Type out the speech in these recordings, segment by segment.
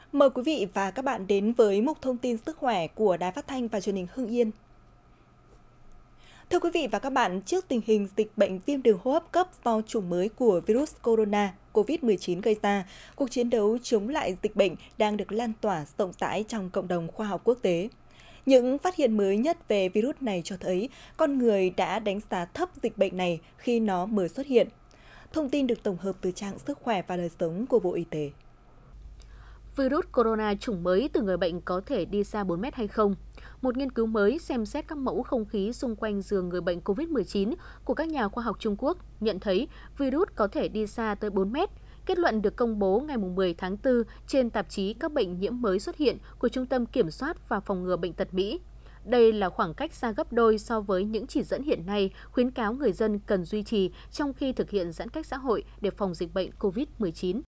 Mời quý vị và các bạn đến với mục thông tin sức khỏe của Đài Phát thanh và Truyền hình Hưng Yên. Thưa quý vị và các bạn, trước tình hình dịch bệnh viêm đường hô hấp cấp do chủng mới của virus corona COVID-19 gây ra, cuộc chiến đấu chống lại dịch bệnh đang được lan tỏa rộng rãi trong cộng đồng khoa học quốc tế. Những phát hiện mới nhất về virus này cho thấy con người đã đánh giá thấp dịch bệnh này khi nó mới xuất hiện. Thông tin được tổng hợp từ trang Sức khỏe và đời sống của Bộ Y tế. Virus corona chủng mới từ người bệnh có thể đi xa 4 mét hay không? Một nghiên cứu mới xem xét các mẫu không khí xung quanh giường người bệnh COVID-19 của các nhà khoa học Trung Quốc nhận thấy virus có thể đi xa tới 4 mét. Kết luận được công bố ngày 10 tháng 4 trên tạp chí Các bệnh nhiễm mới xuất hiện của Trung tâm Kiểm soát và Phòng ngừa Bệnh tật Mỹ. Đây là khoảng cách xa gấp đôi so với những chỉ dẫn hiện nay khuyến cáo người dân cần duy trì trong khi thực hiện giãn cách xã hội để phòng dịch bệnh COVID-19.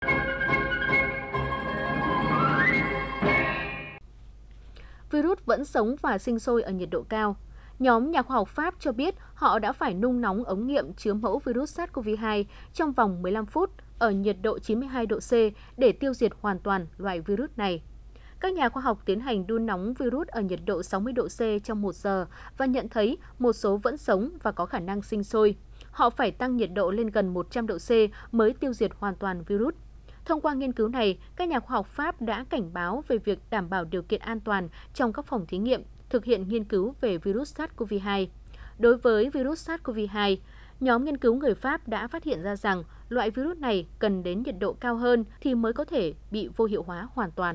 Virus vẫn sống và sinh sôi ở nhiệt độ cao. Nhóm nhà khoa học Pháp cho biết họ đã phải nung nóng ống nghiệm chứa mẫu virus SARS-CoV-2 trong vòng 15 phút ở nhiệt độ 92 độ C để tiêu diệt hoàn toàn loại virus này. Các nhà khoa học tiến hành đun nóng virus ở nhiệt độ 60 độ C trong 1 giờ và nhận thấy một số vẫn sống và có khả năng sinh sôi. Họ phải tăng nhiệt độ lên gần 100 độ C mới tiêu diệt hoàn toàn virus. Thông qua nghiên cứu này, các nhà khoa học Pháp đã cảnh báo về việc đảm bảo điều kiện an toàn trong các phòng thí nghiệm thực hiện nghiên cứu về virus SARS-CoV-2. Đối với virus SARS-CoV-2, nhóm nghiên cứu người Pháp đã phát hiện ra rằng loại virus này cần đến nhiệt độ cao hơn thì mới có thể bị vô hiệu hóa hoàn toàn.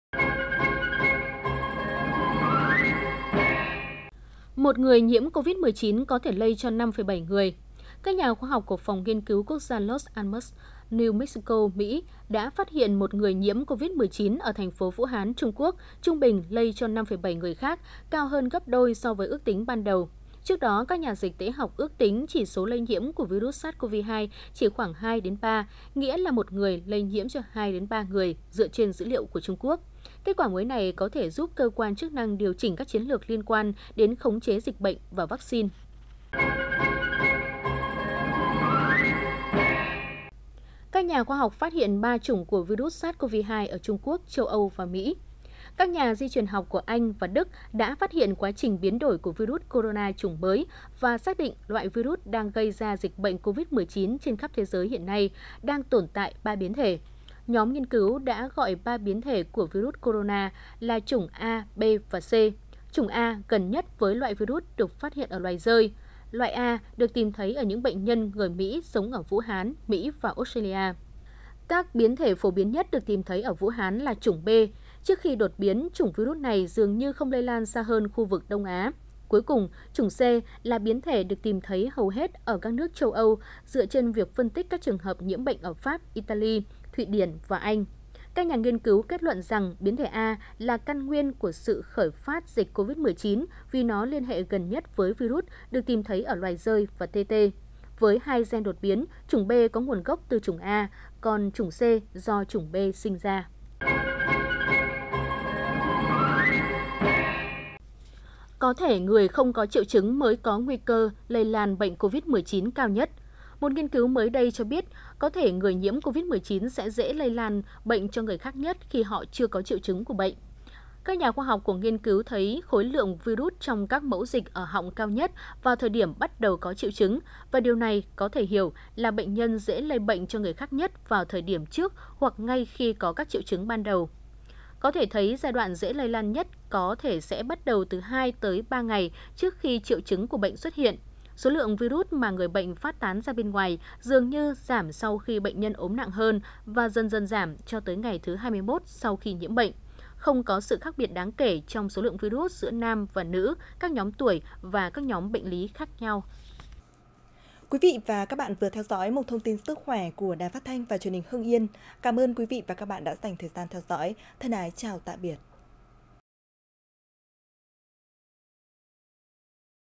Một người nhiễm COVID-19 có thể lây cho 5,7 người. Các nhà khoa học của Phòng Nghiên cứu Quốc gia Los Alamos, New Mexico, Mỹ đã phát hiện một người nhiễm COVID-19 ở thành phố Vũ Hán, Trung Quốc, trung bình lây cho 5,7 người khác, cao hơn gấp đôi so với ước tính ban đầu. Trước đó, các nhà dịch tễ học ước tính chỉ số lây nhiễm của virus SARS-CoV-2 chỉ khoảng 2 đến 3, nghĩa là một người lây nhiễm cho 2 đến 3 người dựa trên dữ liệu của Trung Quốc. Kết quả mới này có thể giúp cơ quan chức năng điều chỉnh các chiến lược liên quan đến khống chế dịch bệnh và vaccine. Các nhà khoa học phát hiện 3 chủng của virus SARS-CoV-2 ở Trung Quốc, châu Âu và Mỹ. Các nhà di truyền học của Anh và Đức đã phát hiện quá trình biến đổi của virus corona chủng mới và xác định loại virus đang gây ra dịch bệnh COVID-19 trên khắp thế giới hiện nay đang tồn tại 3 biến thể. Nhóm nghiên cứu đã gọi 3 biến thể của virus corona là chủng A, B và C. Chủng A gần nhất với loại virus được phát hiện ở loài dơi. Loại A được tìm thấy ở những bệnh nhân người Mỹ sống ở Vũ Hán, Mỹ và Australia. Các biến thể phổ biến nhất được tìm thấy ở Vũ Hán là chủng B. Trước khi đột biến, chủng virus này dường như không lây lan xa hơn khu vực Đông Á. Cuối cùng, chủng C là biến thể được tìm thấy hầu hết ở các nước châu Âu dựa trên việc phân tích các trường hợp nhiễm bệnh ở Pháp, Italy, Thụy Điển và Anh. Các nhà nghiên cứu kết luận rằng biến thể A là căn nguyên của sự khởi phát dịch COVID-19 vì nó liên hệ gần nhất với virus được tìm thấy ở loài dơi và TT. Với 2 gen đột biến, chủng B có nguồn gốc từ chủng A, còn chủng C do chủng B sinh ra. Có thể người không có triệu chứng mới có nguy cơ lây lan bệnh COVID-19 cao nhất. Một nghiên cứu mới đây cho biết có thể người nhiễm COVID-19 sẽ dễ lây lan bệnh cho người khác nhất khi họ chưa có triệu chứng của bệnh. Các nhà khoa học của nghiên cứu thấy khối lượng virus trong các mẫu dịch ở họng cao nhất vào thời điểm bắt đầu có triệu chứng, và điều này có thể hiểu là bệnh nhân dễ lây bệnh cho người khác nhất vào thời điểm trước hoặc ngay khi có các triệu chứng ban đầu. Có thể thấy giai đoạn dễ lây lan nhất có thể sẽ bắt đầu từ 2 tới 3 ngày trước khi triệu chứng của bệnh xuất hiện. Số lượng virus mà người bệnh phát tán ra bên ngoài dường như giảm sau khi bệnh nhân ốm nặng hơn và dần dần giảm cho tới ngày thứ 21 sau khi nhiễm bệnh. Không có sự khác biệt đáng kể trong số lượng virus giữa nam và nữ, các nhóm tuổi và các nhóm bệnh lý khác nhau. Quý vị và các bạn vừa theo dõi một thông tin sức khỏe của Đài Phát thanh và Truyền hình Hưng Yên. Cảm ơn quý vị và các bạn đã dành thời gian theo dõi. Thân ái chào tạm biệt.